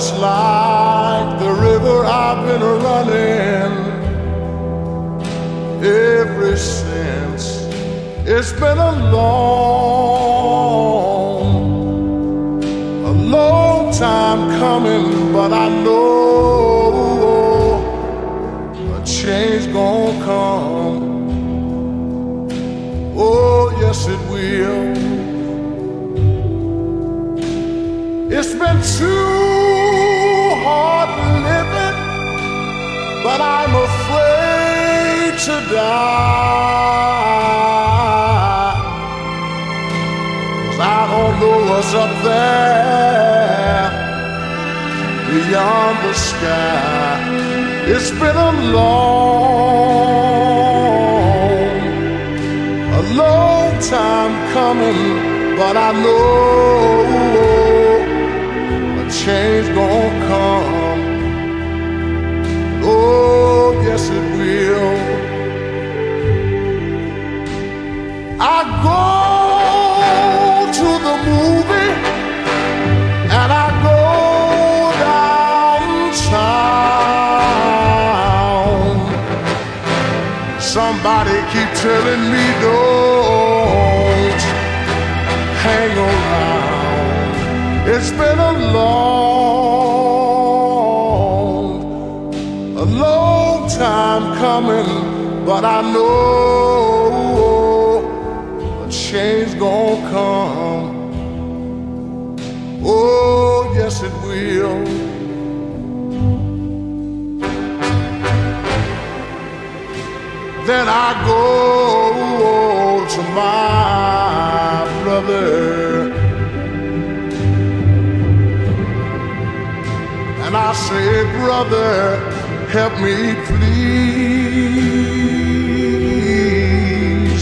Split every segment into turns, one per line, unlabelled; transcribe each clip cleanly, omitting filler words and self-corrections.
just like the river I've been running ever since. It's been a long time coming, but I know a change gon' come. Oh, yes it will. It's been too hard living, but I'm afraid to die. 'Cause I don't know what's up there beyond the sky. It's been a long time coming, but I know change gon' come. Oh, yes it will. I go to the movie and I go downtown. Somebody keep telling me don't hang around. It's been a long time coming, but I know a change gon' come. Oh, yes it will. Then I go to my brother and I say, brother, help me please.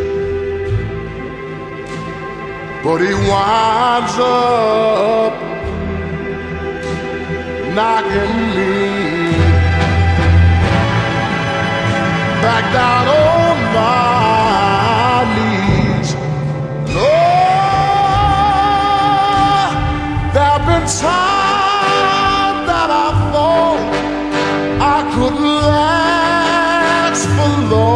But he winds up knocking me back down on my knees. Lord, there have been times that I thought I couldn't last for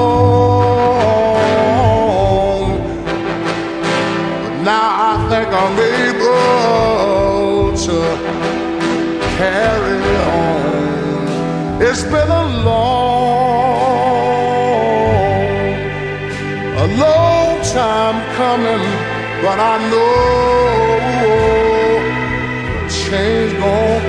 long, but now I think I'm able to carry on. It's been a long time coming, but I know change gon'